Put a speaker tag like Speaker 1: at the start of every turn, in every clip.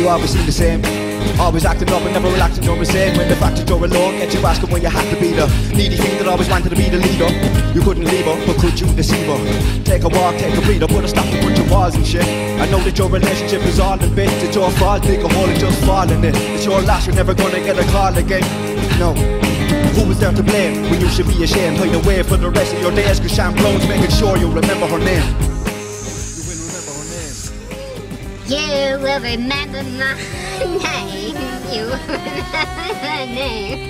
Speaker 1: you always seem the same. Always acting up and never relaxing, you're insane. When the fact that you're alone gets you asking when you have to be the needy thing that always wanted to be the leader. You couldn't leave her, but could you deceive her? Take a walk, take a breather, put a stop to bunch of walls and shit. I know that your relationship is all in bits. It's your fault, dig a hole and just fall in it. It's your loss, you're never gonna get a call again. No. Who was there to blame when you should be ashamed? Hide away for the rest of your days, cause Shampoo's making sure you remember her name.
Speaker 2: You will remember her name. You will remember my name. You will remember my name.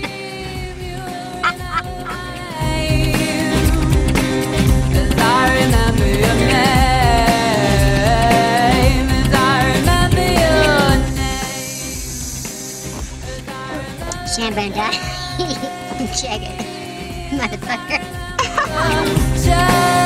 Speaker 3: Cause I remember your name. Cause I remember your name.
Speaker 2: Shambanda. Check it, motherfucker.